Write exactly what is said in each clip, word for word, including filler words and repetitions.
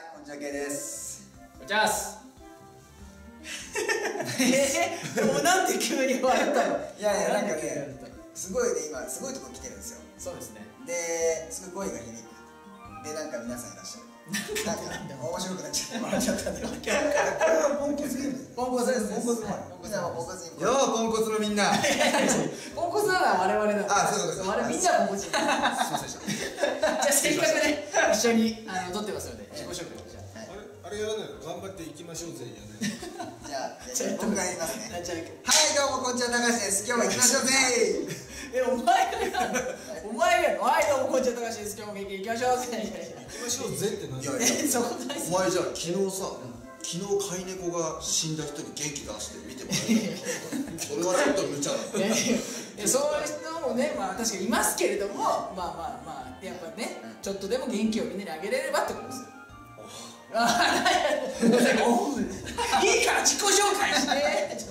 こんにちは、K です。 こんにちは。えー、でもなんで急に笑ったの？ いやいや、なんかね、すごいね、今すごいとこ来てるんですよ。 そうですね。 で、すごい声が響く。で、なんか皆さんいらっしゃる。なんか面白くなっちゃって笑っちゃったんだよ。これはポンコツゲーム。ポンコツです。ポンコツ。みんなもポンコツに。よー、ポンコツのみんな。 ポンコツなのは我々だ。 あ、そういうことです。 我々みんなポンコツ。すみませんでした。じゃあせっかくね、一緒にあの撮ってますので自己紹介をじゃあ。 あれやらないの？頑張っていきましょうぜやね。 じゃあ、じゃあ僕がやりますね。はい、どうもこんにちは、高橋です。今日も行きましょうぜ。 え、お前がお前がはい、どうもこんにちは、高橋です。今日も元気に行きましょうぜ。 行きましょうぜって何？いやいや、そこないっす。 お前じゃあ昨日さ、昨日飼い猫が死んだ人に元気出して見てもらえる。それはちょっと無茶だ。 いや、そういう人もね、まあ確かにいますけれども、まあまあまあやっぱね、ちょっとでも元気をみんなにあげれればってことですよ。ああ、いいから自己紹介して。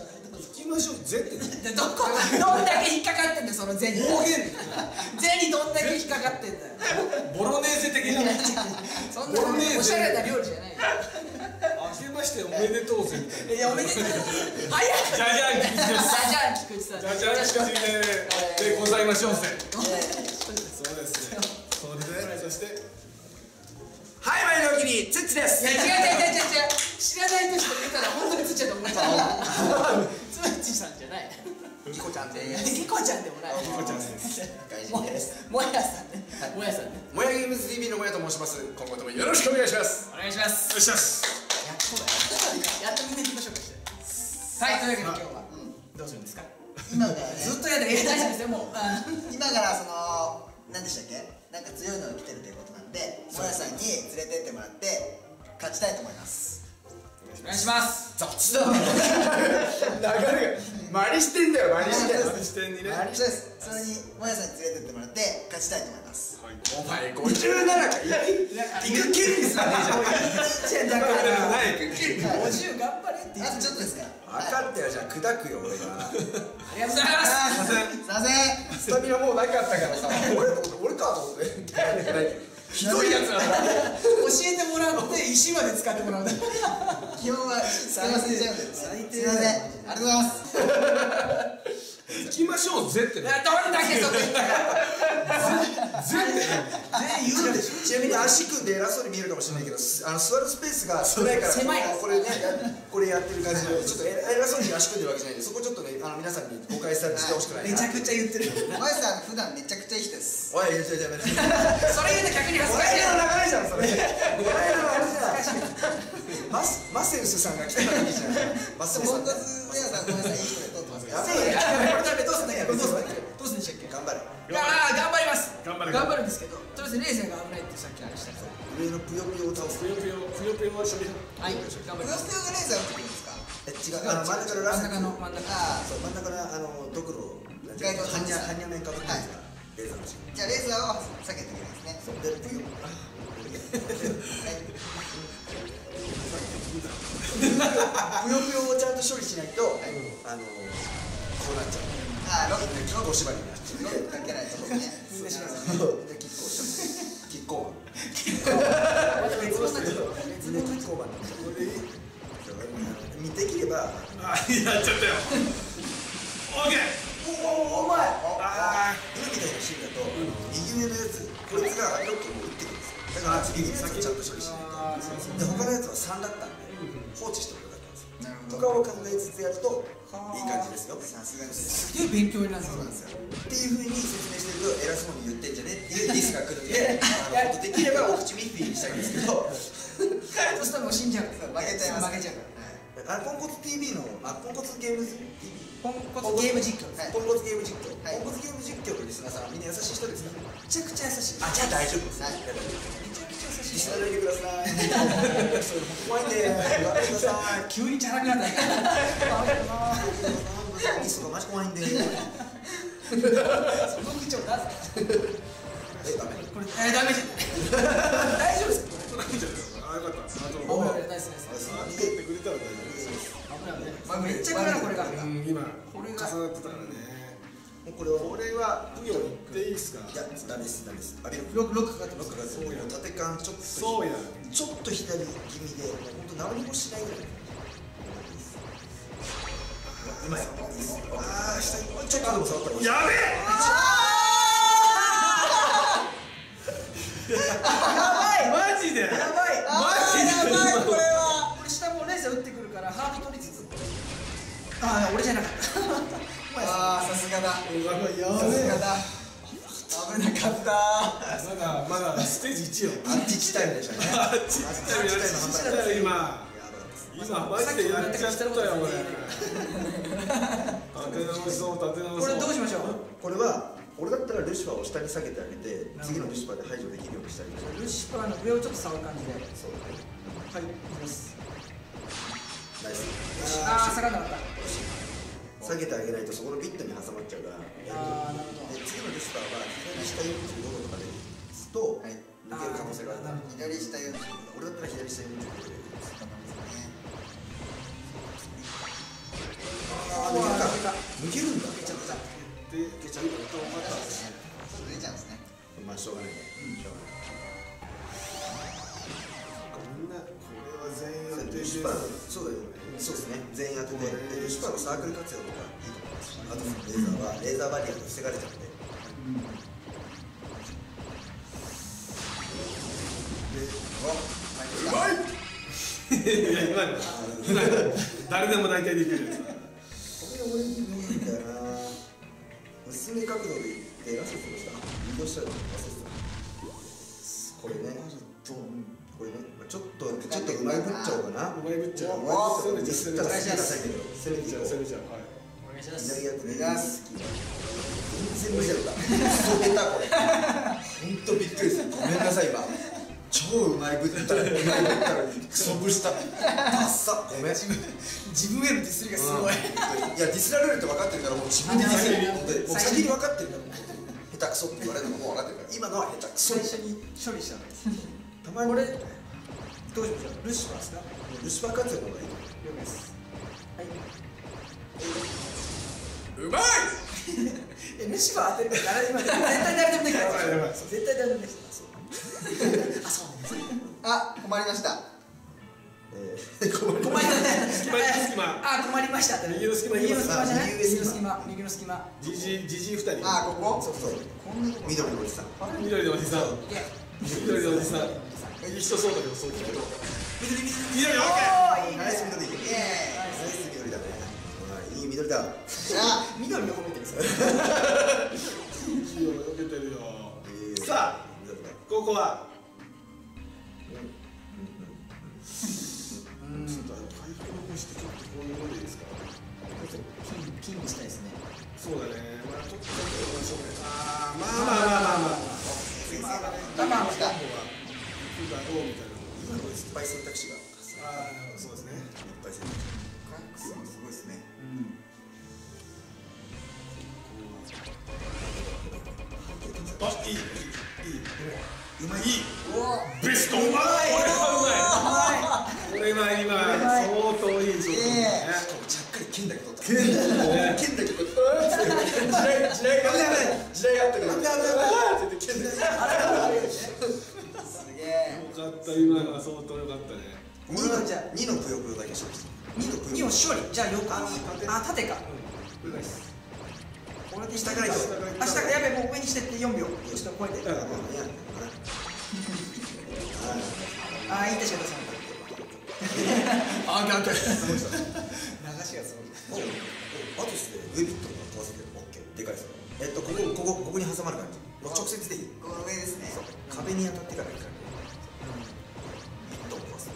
行きましょうぜって。 どこどんだけ引っかかってんだよその銭。方言。銭にどんだけ引っかかってんだよ。 ボロネーゼ的な。 そんなおしゃれな料理じゃないよ。 明けましておめでとうぜみたいな。 いや、おめでとう。早く。 じゃじゃん菊池です。 じゃじゃん菊池さん。 じゃじゃん菊池でございましょうぜ。 そうですね。それでそして。 はい、前のおきにつっちです。 いや、違う違う違う違う。知らない人しか見たら本当につっちゃうと思っちゃう。つっちさんじゃない。 ニコちゃんでニコちゃんでもない。 ニコちゃんです。 もやです。もやさんね。もやさんね。 もやゲームズ ティービー のもやと申します。今後ともよろしくお願いします。 お願いします。 よっしゃす。 やっとだよ。やっとみんな自己紹介して。はい、というわけで今日はどうするんですか。 今からね、 ずっとやだ。いや、大丈夫ですよ。もう今からその、何でしたっけ？なんか強いのが来てるということなんで、もやさんに連れてってもらって勝ちたいと思います。 お願いします。 雑だ。流れが真似してんだよ、真似してん。 真似してんにね。 そうです。それにもやさんに連れてってもらって勝ちたいと思います。 お前ごじゅうななか行く気にさねえじゃん。 だからないごじゅう頑張れって言あとちょっとですから。 分かったよ、じゃあ砕くよ俺が。 ありがとうございます。 すいません。 スタミナもうなかったからさ、俺と俺かと思って。ひどいやつなんだ。 教えてもらって石まで使ってもらう。 基本はすいませんじゃんで。すいません。ありがとうございます。 行きましょうぜって。 どれだけそこ言ったか。 ぜって。 全員言うでしょ。 ちなみに足組んで偉そうに見えるかもしれないけど、あの座るスペースが少ないから、 狭いこれね、これやってる感じで、ちょっと偉そうに足組んでるわけじゃないんで、そこちょっとね、あの皆さんに誤解されてほしくないな。 めちゃくちゃ言ってる。 もやさん普段めちゃくちゃいい人です。 おい、言っちゃいやめて。 それ言うと逆に恥ずかしい。 の流れじゃん、それ。この間のあれじゃん。マスマセウスさんが来た時じゃん。マスポンコツもやさんごめんなさい、いい人で撮ってますけど。 やべえや。 これどうすんだっけ。どうすんだっけ。どうすんでしたっけ。 頑張れ。 ああ、頑張ります。 頑張れ。 頑張るんですけど、とりあえずレーザーが危ないってさっきあれした。 上のぷよぷよを倒す。 ぷよぷよぷよぷよは処理。 はい、頑張ります。 プロステオがレーザーを打ってくるんですか？ え、違う、あの真ん中のラス真ん中の真ん中。 ああ、 そう、真ん中のあのドクロ。 外国般若般若面かぶってるやつがレーザーのし。 じゃあレーザーを避けていけないですね。 そうでぷよ。ぷよぷよをちゃんと処理しないと、あのこうなっちゃう。 ああ、ロックキッコー縛りになっちゃう。 ロックかけないとね。 みんな知らない。 でキッコーしちゃう。キッコーマン。 別のなっちゃう。 別のキッコーマンなんだ。これ見できれば。 あ、やっちゃったよ。オッケー。 おお、お前。 ああ。 今みたいなシーンだと右上のやつ、こいつがロックを打ってくるんですよ。だから次に先ちゃんと処理しないと。で他のやつはさんだったんで放置しておくだけなんですよ。とかを考えつつやるといい感じですよ。 さすがです。 すげえ勉強になる。 そうなんですよ。 っていうふうに説明してると偉そうに言ってんじゃねっていうディスが来るんで、あのできればお口ミッフィーにしたいんですけど。 そしたらもう死んじゃう。 負けちゃいます。 負けちゃうから。 あポンコツ ティービー のあポンコツゲーム ティービーポンコツゲーム実況。 ポンコツゲーム実況、 はい、 ポンコツゲーム実況のリスナーさんはみんな優しい人ですから、 めちゃくちゃ優しい。 あ、じゃあ大丈夫です。 はい、 めちゃくちゃ優しい。 リスナーでいてください。それ怖いんで頑張ってください。 急にチャラくなった。 ミスとかマジ怖いんで。 その口調出す。 え、ダメ。 これえダメじゃん。大丈夫ですか。 あ、よかった。あと。 危ない危ないナイスナイス。 あ、作ってくれたら大丈夫です。 危ない危ない。まあめっちゃかなこれが。 うん、今これが重なってたからね。 これはこれはぷよ言っていいですか。 いや、ダメですダメです。あれロックロックかかってます。 ロックがそうや。縦感ちょっと。 そうや。 ちょっと左気味で本当何もしないぐらい。今やああ下にちょっとでも触ったらやべえ。 マジでやばい。 マジでやばい。これはこれ下もレーザー打ってくるからハート取りつつ。ああ俺じゃなかった。 ああさすがだ。さすがだ。危なかった。 まだまだステージいちよ。 アンチチタイムでしたね。 アンチチタイムやっちゃったよ今。今マジでやっちゃったよ俺。立て直そう立て直そう。 これどうしましょう。 これは俺だったらルシファーを下に下げてあげて次のルシファーで排除できるようにしたり。 ルシファーの上をちょっと触る感じで。 そうだね。 はいいきます。 ナイス。 ああ下がんなかった。 下げてあげないとそこのビットに挟まっちゃうから。 ああなるほど。 で次のルシファーは左下よんじゅうごどとかで打つと抜ける可能性がある。 左下よんじゅうごど。 俺だったら左下よんじゅうごどで。ああ抜けた。抜けるんだ。抜けちゃった。で抜けちゃった。 出ちゃうんですね。 まあしょうがないね。しょうがない。 みんなこれは全員やってルシファーそうだよね。そうですね。全員当ててルシファーのサークル活用とかいいと思います。あとレーザーはレーザーバリアで防がれちゃうんで。 うまい。 いや今の誰でも大体できるやつ。 これ俺に無理だな。薄め角度でいってラストしました。移動したら忘れてた。これね。これね。ちょっとちょっとうまいぶっちゃおうかな。 うまいぶっちゃう。 攻めて攻めて攻めて攻めていこう。 攻めちゃう。はい。 お願いします。 左やってね。全然無理だった。そう下手これ。本当びっくりする。ごめんなさい今。超うまいぶったらうまいぶったらクソぶした。ダッサ。ごめん。 自分へのディスりがすごい。 いやディスられるって分かってるからもう自分でディスる。本当にもう先に分かってるから。下手くそって言われるのも分かってるから。今のは下手くそ。 最初に処理したの。 たまにこれどうしましょう。ルシファーですか。 ルシファー活用の方がいい。 了解です。はい。 うまい。 えルシファー当てるから誰でも絶対誰でもできる。絶対誰でもできる。あそうね。 あ困りました。 困りま困りました。 隙間隙間。 あ困りました。 右の隙間右の隙間じゃない。右の右の隙隙間右の隙間。 じじじじ二人。 あここ。 そうそう。緑のおじさん。 緑のおじさん。 いや緑のおじさん。いい人そうだけどそう聞くと。 緑緑。 緑オッケー。 ナイス緑。イエーイ。ナイス緑だね。いい緑だ。 あ緑を褒めてる。 いいよよけてるよ。さあここは。うん。ちょっと回復残してちょっとこういうのでいいですか。 金金にしたいですね。 そうだね。まあちょっとちょっとやりましょうね。ああまあまあまあまあまあ。 我慢した。 だろうみたいな。 今のいっぱい選択肢が。 ああそうですね。 いっぱい選択肢。 すごいですね。 あいいいいいい。うまい。いい。 うわ。 ベスト。うまい。これはうまい。これは今相当いい状況ね。 ちゃっかり剣だけ取った。剣だけ取った。地雷地雷が地雷があったから。剣だ。 すげえ。 よかった今のは相当よかったね。 二のじゃ二のぷよぷよだけ処理して。二のぷよ。 二を処理。じゃあ横にあ縦か。これで下からいく。あ下からやべえもう上にしてって四秒。ちょっと超えて。あいい確かに。 あガンガン。 流しがすごい。 あとですね上ビットが壊せてる。オッケー。でかいですよ。えっとここここここに挟まる感じ。もう直接でいい。 この上ですね。 壁に当たってからいいから。ビットを壊す。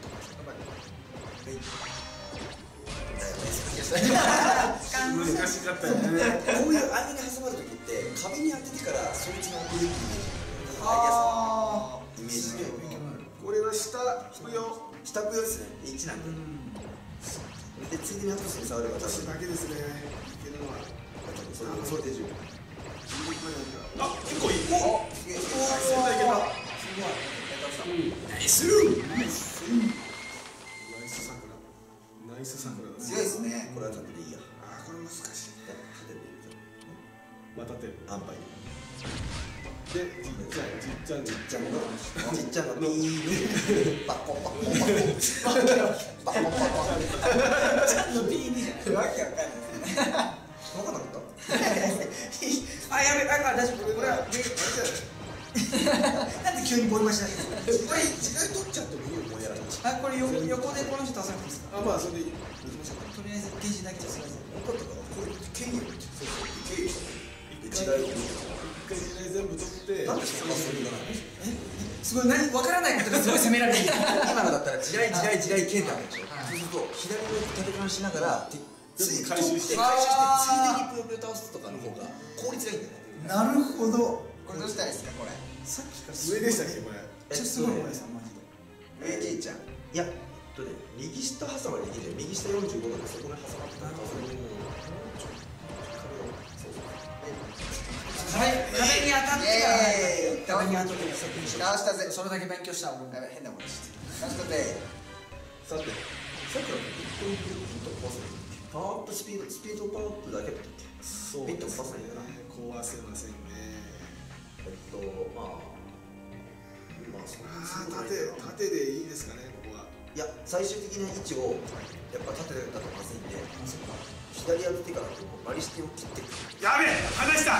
難しかったよね。 こういう間に挟まるときって壁に当ててからそいつに当てるっていうあイメージで。 これは下ぷよ。 下ぷよですね。いちなんで。でついでにアトスに触れば多分私だけですね。いけるのは。 それそれで十分。 あ結構いい。 おすげえ。 いけた。 ナイス。 ナイス桜。ナイス桜だ。 強いですね。 これは縦でいいや。 あこれ難しい。 縦でいい。 またてる。 安牌。 でじっちゃんじっちゃんじっちゃんのちっちゃなピーパコパコパコパコパコちゃんと ピーディー じゃないわけわかんないですね。 分かんなかったあ、やべ、あ、大丈夫、これはあれじゃないなんで急にボイマシなんですか違い違い取っちゃってもいいよもうやらなくてあ、これ横横でこの人出さなくていいですか。 あまあそれでいい行きましょうかとりあえずゲージだけじゃすみません。 分かったからこれ経由そうそう経由した一回違いを一回地雷全部取ってなんでそんなそれがないすごい、何、わからないことがすごい責められてる。 今のだったら地雷地雷地雷剣ってあるでしょそうすると左の縦感しながらつい回収して回収してついでにぷよぷよ倒すとかの方が効率がいいんだよねなるほど。これどうしたらいいですかこれ。 さっきから上でしたっけこれめっちゃすごいお前さん、マジで。 えー、じいちゃん。 いや、えっとね、右下挟まりできる右下よんじゅうごどでそこに挟まってたら壁、壁に当たってから壁に当たってから先にしよう。 倒したぜ。 それだけ勉強した俺も。 やべ変なものして。倒したぜ。 さて、さっきのビットビット壊せるパワーアップスピード、スピードパワーアップだけだっけそうビット壊さないんだな壊せませんねえっと、まあまあ、そんなにすああごくない縦縦でいいですかねここはいや、最終的な位置をやっぱ縦だとまずいんで左当ててからこう割りしてを切ってくるやべえ離した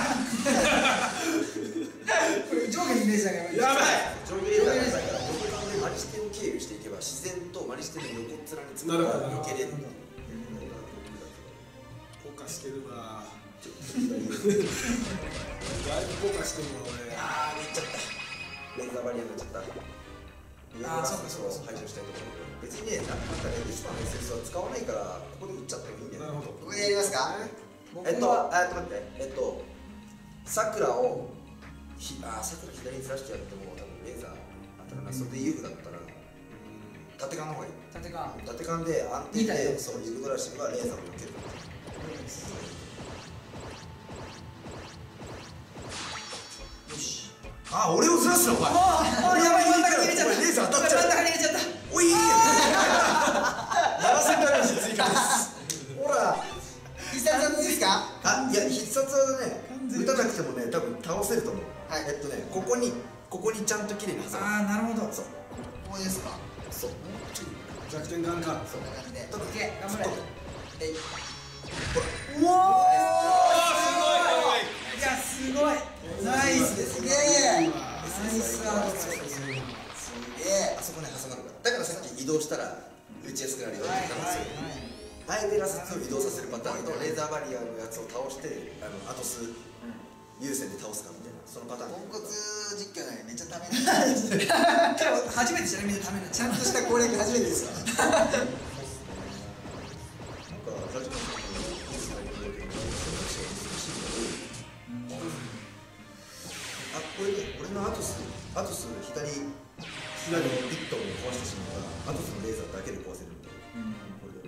これ上下にイメージだけど。 やばい上下レーダーだから横側で割りしてを経由していけば自然と割りしての横っ面につくから避けれるポカしてるわちょっと左だいぶポカしてるわ俺あー、めっちゃったレーザーバリアになっちゃった上のラストを排除したいところ別にね、なんかね、リスパの エスエス は使わないからここで打っちゃってもいいんだよねなるほどここでやりますか。 えっと、あ、ちょっと待って、えっと、さくらをひ、あ、さくら左にずらしてやっても多分レーザー当たらない。それで遊具だったら縦感の方がいい。 縦が。 縦感で安定二台で、そう、遊具ドラシがレーザーを抜ける。よし。あ、俺をずらすのお前。 ああ、やばい、真ん中に入れちゃった。 レーザー当たっちゃう真ん中に入れちゃった。 おい。ななせんダメージ追加です。ほら。 必殺技ですか。 あ、いや、必殺技ね、打たなくてもね、多分倒せると思う。 はい。 えっとね、ここに、ここにちゃんと綺麗に挟む。 ああ、なるほど。 そう。 ここですか。 そう。 弱点ガンかそんな感じで。 オッケー、頑張れ。 えい。 うわあー、いや、すごい。ナイスですすげね。 え。 ナイスアウト。 すげえ。 あそこね、挟まるから。だからさっき移動したら、打ちやすくなるよって言ったんですよ。あえてラストを移動させるパターンと、レーザーバリアのやつを倒して、あの、アトス優先で倒すかみたいな、そのパターン。 ポンコツ実況なのにめっちゃためになる。 今日初めてじゃない、みんなためになっちゃう。 ちゃんとした攻略初めてですか。 なんか、最初の時に、いつも言われてるけど、選択肢が難しいけど、あ、これね、俺のアトス、アトス左、左のビットを壊してしまったら、アトスのレーザーだけで壊せるみたいな。これで。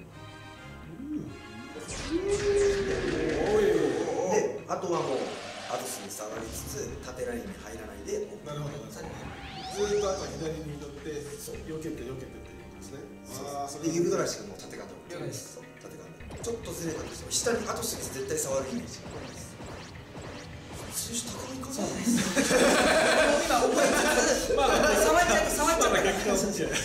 で、あとはもう、アトスに触りつつ、縦ラインに入らないで、 なるほどずーっとあとは左に乗って避けて避けてっていうことですねああそれで、ユグドラシがもう縦感で。 了解です。 そう、縦感で。ちょっとずれたとしても、下にアトスに絶対触るイメージ。数字高いかな。 今覚えてた。 まあ触っちゃった、触っちゃった。 逆かもしれない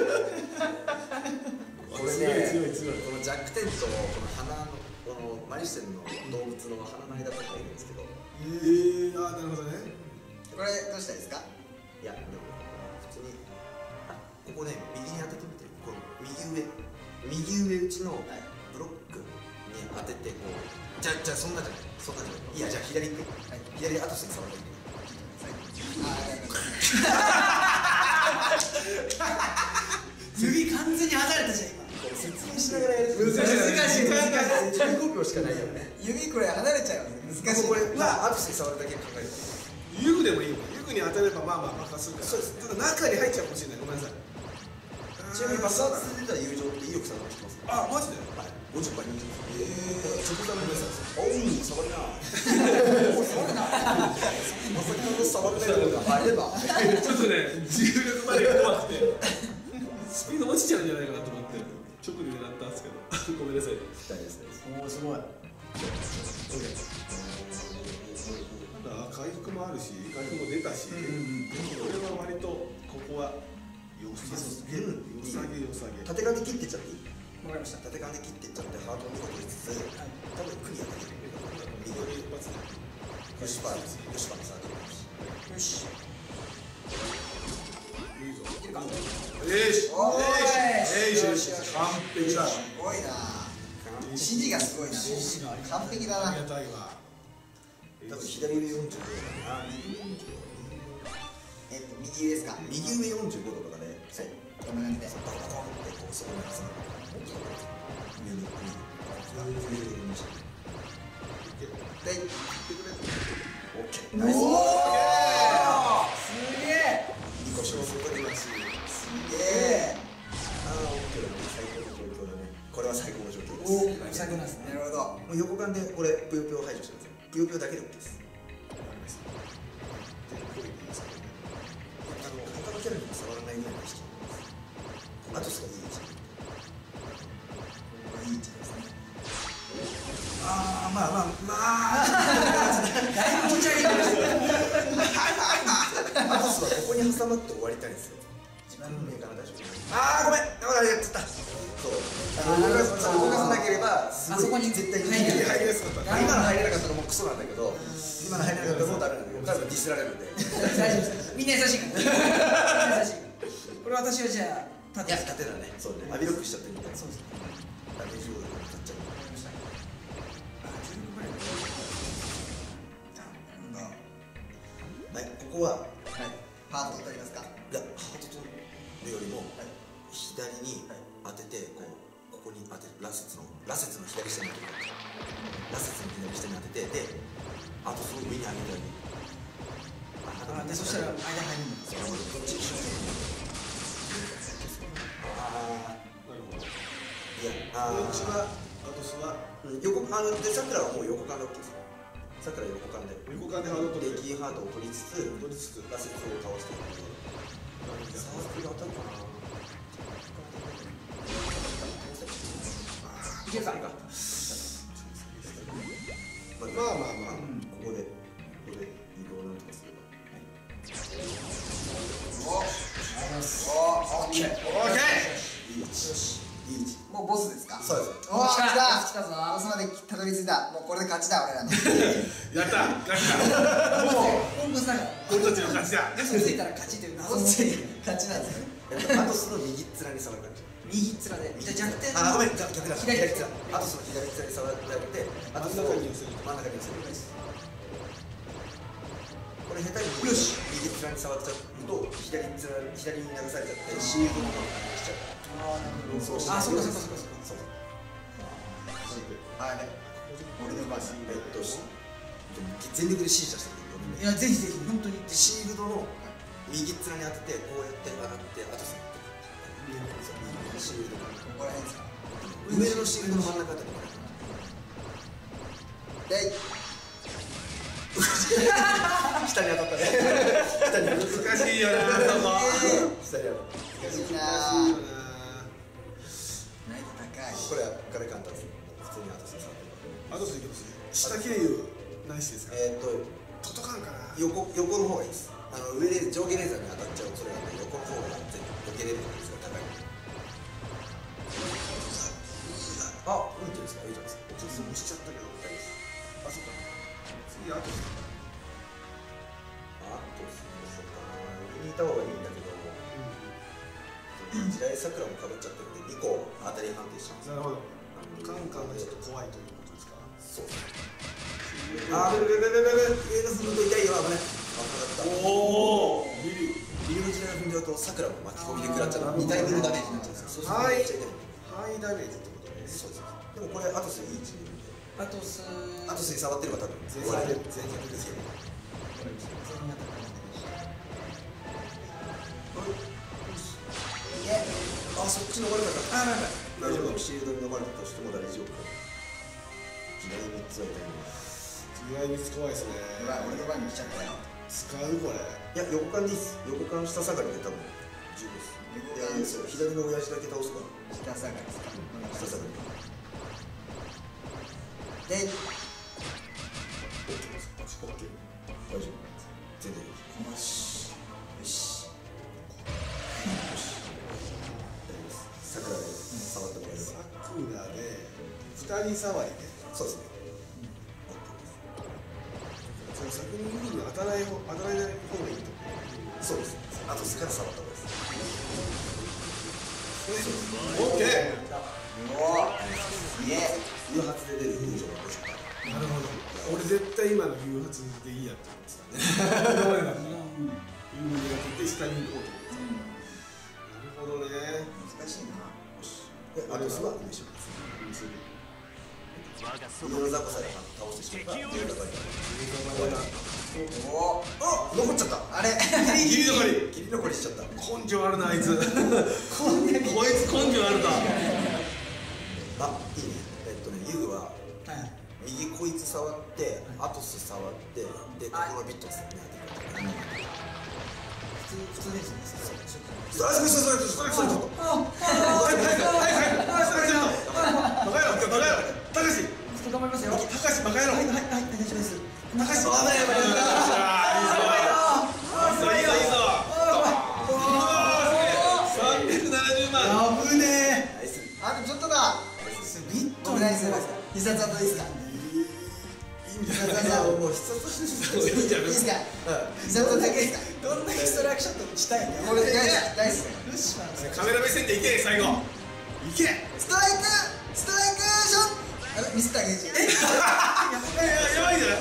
これね、 強い強い強いこの弱点とこの鼻のこのマリシテンの動物の鼻の間とかいるんですけど、 ええー、ああなるほどねこれどうしたらいいですか。 いやでも普通にあここね右に当ててみて、この右上右上打ちのブロックに当ててこうじゃじゃそんなじゃないそんなじゃないいやじゃあ左行って、はい、左アトスに触ってみて。 指完全に離れたじゃん今。 説明しながらやる難しい難しい。 じゅうごびょうしかないよね。 指これ離れちゃいます。難しい。 これはアトスに触るだけ考える。 遊具でもいいよ遊具に当たればまあまあ爆発するからそうですねただ中に入っちゃうかもしれないごめんなさいちなみに爆発出た友情って意欲さんの知ってますか？ あマジではい、ごじゅっパーセントええー、直感の皆さんですおう、触るな。 そうだな。 まさかの触ってるのがあれば。 ちょっとね重力までが怖くてスピード落ちちゃうんじゃないかなと思って直で狙ったんですけどごめんなさい大ですね。 おおすごい。 なんだあ回復もあるし回復も出たし、俺は割とここはよさげよさげよさげ縦側で切ってっちゃっていい？ わかりました。 縦側で切ってっちゃってハートをにこ取りつつ、多分クリアできる。 緑一発でよしパーです。よしパーさんよし。 いいぞ。 いけるか。 よし。 おーい。 よしよし。完璧だ。 すごいな。指示がすごいな。完璧だな。 ありがたいわ。 多分左上よんじゅうごだな。 えっと右上ですか。 右上よんじゅうごどとかで、そう。 こんな感じで。 バコバコってこうそこに挟む。上に上に。上に上に。 で、 オッケー。 ナイス。 おお。すげえ。 にこ勝負これはし。 すげえ。 ああ、オッケー。最高の状況だね。これは最高の状況です。 おお、最高なんですね。 なるほど。 もう横間でこれぷよぷよを排除してください。ぷよぷよだけで OK です。あの他のキャラにも触らないようにしてます。あとすごいいい位置。 いい位置ですね。 ああ、まあまあまあ。 だいぶ持ち上げてました。 あとすはここに挟まって終わりたいんですよ。自分のメーカーの大丈夫。ああ、ごめん。だからやっちゃった。そう。あの動かす動かさなければすごい絶対に入れ入りやすかった。 今の入れなかったらもうクソなんだけど、今の入れなかったらもうダメなんだけど、多分ディスられるんで。 大丈夫です。みんな優しいから。みんな優しい。これ私はじゃあいや、縦だね。そうね。アビロックしちゃってみたいな。 そうです。 ダメージを当たっちゃう。はい、ここは、 はい。ハート取りますか。 いや、ハート取るよりも、左に当てて、こう、ここに当てる、ラセツの、ラセツの左下に当てる。ラセツの左下に当てて、で、あとその上に上げたり。 あ、でそしたら間入るんですよ。 こっち一緒に。ああ、 なるほど。 いや、あこっちはアトスは横あので、さくらはもう横間で OK です。さくら横間で。 横間でハード取る。 で、キーハートを取りつつ、 取りつつラセツを倒していく。さあ、これ当たるかな。 いけるか。 ままあまあまあ。 ここで、ここで移動なんとかすれば。 お。お。オッケー。 オッケいい位置。いい位置。 もうボスですか。 そうです。 おお、来た。 来たぞ。 ボスまでたどり着いた。もうこれで勝ちだ俺らの。 ー。やった勝ったもうポンコツだから。 俺たちの勝ちだ。 ボスついたら勝ちという謎の勝ちなんですよ。 あとその右っ面に触る感じ。 右っ面で。じゃあ弱点。 あ、ごめん、逆だ。 左左面。あとその左面に触ってあげて、あとその真ん中に寄せる。 真ん中に寄せる。これ下手によし右っ面に触っちゃうと左っ面左に流されちゃってシールドのままにしちゃう。 ああ、なるほど。 そうしあ、そうかそうかそうかそうか。 そう。 はい。俺の番。 えっと全力で指示してくれる。 いや、ぜひぜひ本当に。 シールドの右っ面に当ててこうやって上がってあとそのシールドがここら辺ですか。 上のシールドの真ん中あたり。 で。 下に当たったね。下に難しいよな。そこ。 下に当たった。 難しいな。 難しいよな。 難易度高い。 これはこれ簡単です。普通に当たってさ。 アトスいきますね。下経由ナイスですか。 えっと届かんかな。 横横の方がいいです。あの上で上下レーザーに当たっちゃう恐れがあって横の方が全然避けれる確率が高い。あ、いいんじゃないですか。いいじゃないですか。 ちょっと押しちゃったけど。あ、そっか。次アトス。 あとそうかな。上にいた方がいいんだけど、地雷桜もかぶっちゃってるんでにこ当たり判定しちゃうんです。 なるほど。カンカンがちょっと怖いということですか。 そう。あー、ベベベベベベ上の踏むと痛いよ。危ない。危なかった。 おお。ビリ。 右の地雷が踏んじゃうと桜も巻き込みで食らっちゃう。にたいぶんのダメージになっちゃうんですよ。そうするとめっちゃ痛い。 ハイダメージってことね。 そうです。でもこれアトスいい位置にいるんで。 あとす。 アトスに触ってれば多分全終われる。 全然ですけど。 あ、そっちの悪かった。あ、なんだ。 なるほど。 シールドに飲まれたとしても大丈夫か。地雷みっつは痛いね。 地雷みっつ怖いですね。 うわ、俺の番に来ちゃったよ。 使うこれ。 いや、横間でいいっす。横間下下がりで多分十分です。いや、そう、左の親父だけ倒すから。 下下がりですか。 下下がり。 で、 オッケー。 大丈夫全然よしよし桜で触ってもらえればサクラでふたり触りでそうですねその先に指に当たらない方当たらない方がいいとそうですあとから触った方がいいですオッケーおいえ誘発で出る風情が欲しかったなるほど俺絶対今の誘発でいいやって思ってたね今までだったら誘に当てて下に行こうと思ってたなるほどね難しいな。 であとスワークでしょ家の雑魚さえ倒してしまった家の中におあ残っちゃったあれギリ残り切り残りしちゃった根性あるなあいつこいつ根性あるなあいいねえっとねユグは右こいつ触ってアトス触ってでここのビットスに当てる普通ですね。 それそれそれそれそれちょっとあ、 はいはいはいはいバカ野郎バカ野郎たかし頑張りますよ。 たかしバカ野郎はいはいはい大丈夫です。 たかしバカ野郎いいぞいいぞいいぞさんびゃくななじゅうまん危ねえ。 あとちょっとだ。 ビット僕何すればいいですか。必殺技いいですか。 いいんじゃない必殺技もう必殺いいんじゃないいいですか。必殺技だけですか。 どんなストライクショット打ちたいんだよ。 これ大好き大好き。 ルシファーのカメラ目線でいけ最後いけストライクストライクショット。あれミスターゲージ。え？ やばいんじゃない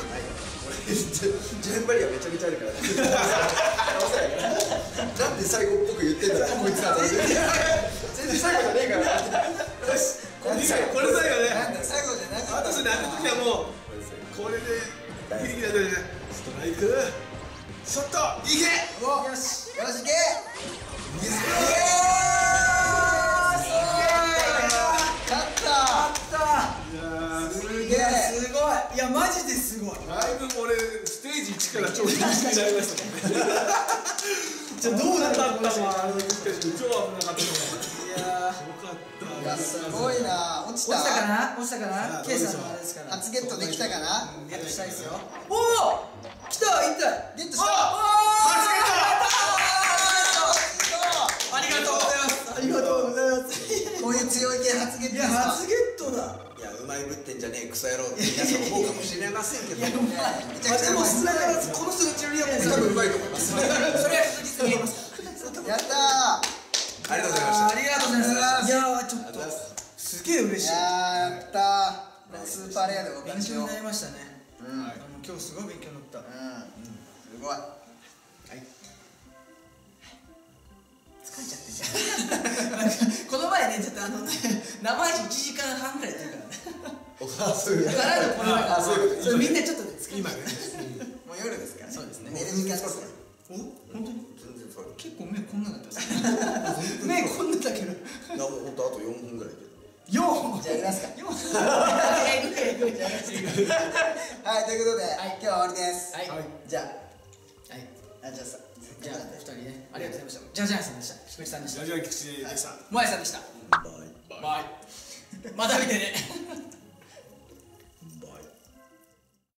順張りがめちゃめちゃあるからなんで最後っぽく言ってんだこいつら全然最後じゃねえからよしこれ最後ねなんだ最後じゃなかった。 私ねあの時はもうこれでギリギリだったねストライクショットいけおよし。 よしいけ。 イエ勝ったすすげえすごい。いやマジですごい。 だいぶ俺ステージいちから超厳しくなりましたもんねじゃあどうなったかったわあの難しい超危なかったねいやよかったいやすごいな。落ちた落ちたかな落ちたかさあなケイさんのあれですから。 初ゲットできたかな。 ゲットしたいですよ。おお来た一体。 ゲットした。 初ゲットありがとうございます。ありがとうございます。 こういう強い系初ゲットいや初ゲットだ。 いやうまいぶってんじゃねえクソ野郎って皆さん思うかもしれませんけどめちゃくちゃうまい。 少なからずこの人の強みはもう多分うまいと思いますそれは確実に言えますやったー。 ありがとうございましたありがとうございますいやーちょっとすげえ嬉しいいやーやったー。スーパーレアでお勉返しを。 強になりましたねうん。 あの今日すごい勉強になったうん。すごい。 疲れちゃってんじゃんこの前ねちょっとあのね生配信いちじかんはんぐらいやってるからねあそういうだからのこの前あそういうそれみんなちょっとね疲れ今ねもう夜ですから。 そうですね寝る時間ですね。 お本当に全然それ結構目こんなだったっす目こんなだけどなもうほんとあとよんほんぐらいでよんじゃあやりますか。 よんはい行く行くじゃあはいということではい今日は終わりです。 はいはいじゃはいああじゃあさじゃあふたりねありがとうございましたじゃじゃんさんでした菊池さんでしたラジオ菊池でしたもえさんでしたバイバイまた見てね